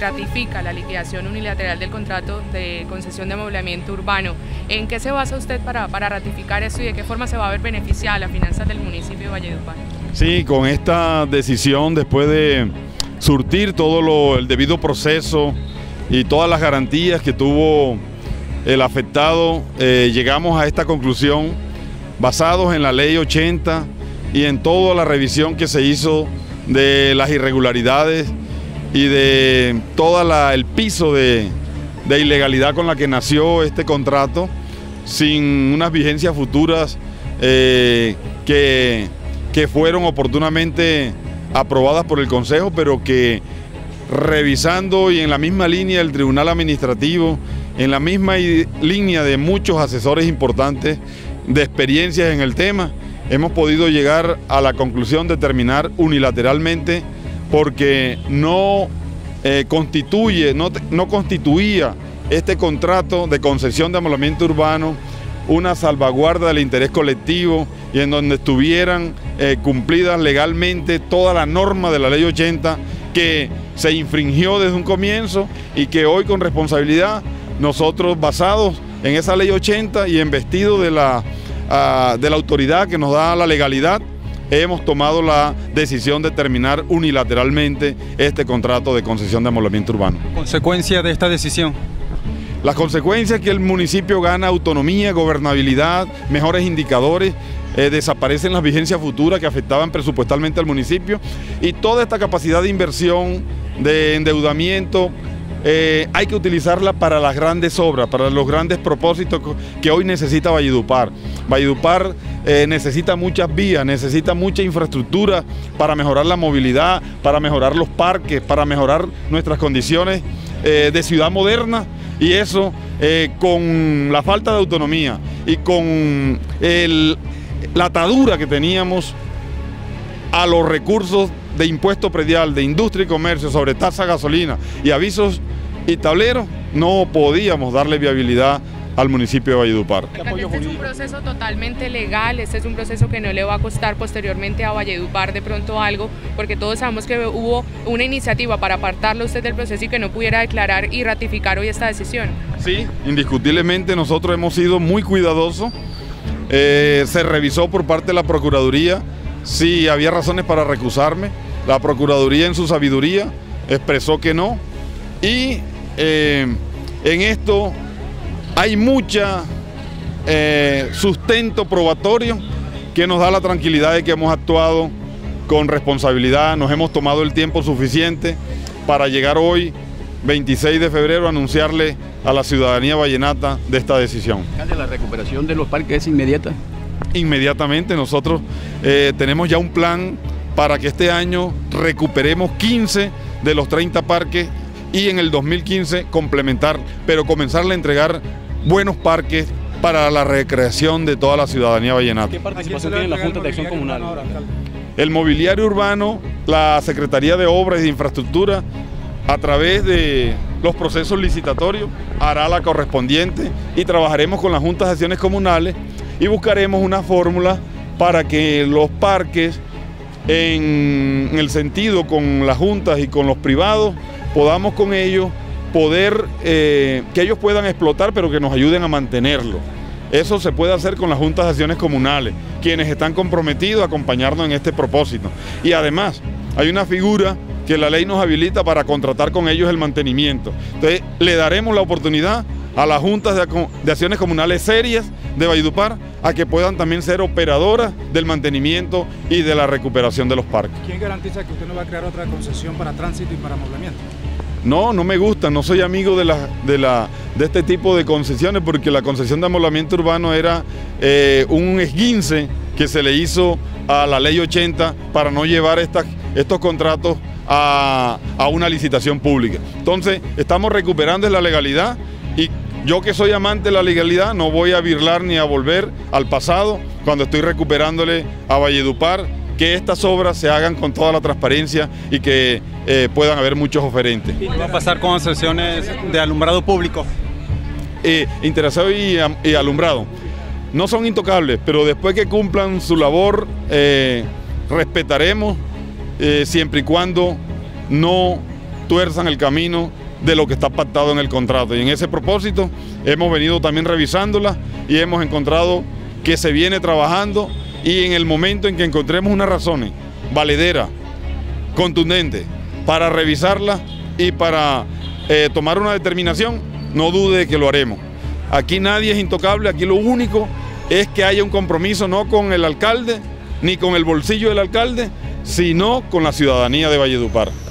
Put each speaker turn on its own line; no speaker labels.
ratifica la liquidación unilateral del contrato de concesión de amoblamiento urbano. ¿En qué se basa usted para ratificar esto y de qué forma se va a ver beneficiada las finanzas del municipio de Valledupar?
Sí, con esta decisión, después de surtir todo el debido proceso y todas las garantías que tuvo el afectado, llegamos a esta conclusión basados en la ley 80 y en toda la revisión que se hizo de las irregularidades y de todo el piso de ilegalidad con la que nació este contrato, sin unas vigencias futuras que fueron oportunamente aprobadas por el Consejo, pero que revisando y en la misma línea del Tribunal Administrativo, en la misma línea de muchos asesores importantes de experiencias en el tema, hemos podido llegar a la conclusión de terminar unilateralmente porque no constituía este contrato de concesión de amoblamiento urbano una salvaguarda del interés colectivo y en donde estuvieran cumplidas legalmente toda la norma de la ley 80 que se infringió desde un comienzo y que hoy con responsabilidad nosotros, basados en esa ley 80 y embestidos de la autoridad que nos da la legalidad, hemos tomado la decisión de terminar unilateralmente este contrato de concesión de amoblamiento urbano.
¿Consecuencia de esta decisión?
Las consecuencias es que el municipio gana autonomía, gobernabilidad, mejores indicadores, desaparecen las vigencias futuras que afectaban presupuestalmente al municipio y toda esta capacidad de inversión, de endeudamiento, hay que utilizarla para las grandes obras, para los grandes propósitos que hoy necesita Valledupar. Valledupar necesita muchas vías, necesita mucha infraestructura para mejorar la movilidad, para mejorar los parques, para mejorar nuestras condiciones de ciudad moderna. Y eso, con la falta de autonomía y con la atadura que teníamos a los recursos de impuesto predial, de industria y comercio, sobre tasa gasolina y avisos y tableros, no podíamos darle viabilidad al municipio de Valledupar.
Este es un proceso totalmente legal, este es un proceso que no le va a costar posteriormente a Valledupar de pronto algo, porque todos sabemos que hubo una iniciativa para apartarlo usted del proceso y que no pudiera declarar y ratificar hoy esta decisión.
Sí, indiscutiblemente nosotros hemos sido muy cuidadosos, se revisó por parte de la Procuraduría si había razones para recusarme, la Procuraduría en su sabiduría expresó que no y en esto hay mucha sustento probatorio que nos da la tranquilidad de que hemos actuado con responsabilidad, nos hemos tomado el tiempo suficiente para llegar hoy, 26 de febrero, a anunciarle a la ciudadanía vallenata de esta decisión.
¿La recuperación de los parques es inmediata?
Inmediatamente, nosotros tenemos ya un plan para que este año recuperemos 15 de los 30 parques y en el 2015 complementar, pero comenzarle a entregar buenos parques para la recreación de toda la ciudadanía vallenata.
¿Qué participación tiene la Junta de Acción Comunal?
El mobiliario urbano, la Secretaría de Obras y de Infraestructura, a través de los procesos licitatorios, hará la correspondiente y trabajaremos con las juntas de acciones comunales y buscaremos una fórmula para que los parques, en el sentido con las juntas y con los privados, podamos con ellos poder, que ellos puedan explotar, pero que nos ayuden a mantenerlo. Eso se puede hacer con las juntas de acciones comunales, quienes están comprometidos a acompañarnos en este propósito. Y además, hay una figura que la ley nos habilita para contratar con ellos el mantenimiento. Entonces, le daremos la oportunidad a las juntas de acciones comunales serias de Valledupar a que puedan también ser operadoras del mantenimiento y de la recuperación de los parques.
¿Quién garantiza que usted no va a crear otra concesión para tránsito y para amoblamiento?
No, no me gusta, no soy amigo de este tipo de concesiones, porque la concesión de amoblamiento urbano era un esguince que se le hizo a la ley 80 para no llevar estos contratos a una licitación pública. Entonces, estamos recuperando la legalidad y yo, que soy amante de la legalidad, no voy a birlar ni a volver al pasado cuando estoy recuperándole a Valledupar que estas obras se hagan con toda la transparencia y que puedan haber muchos oferentes.
¿Qué va a pasar con sesiones de alumbrado público?
Interesado y alumbrado no son intocables, pero después que cumplan su labor, respetaremos siempre y cuando no tuerzan el camino de lo que está pactado en el contrato. Y en ese propósito hemos venido también revisándola y hemos encontrado que se viene trabajando, y en el momento en que encontremos unas razones valederas, contundentes, para revisarla y para tomar una determinación, no dude que lo haremos. Aquí nadie es intocable, aquí lo único es que haya un compromiso no con el alcalde ni con el bolsillo del alcalde, sino con la ciudadanía de Valledupar.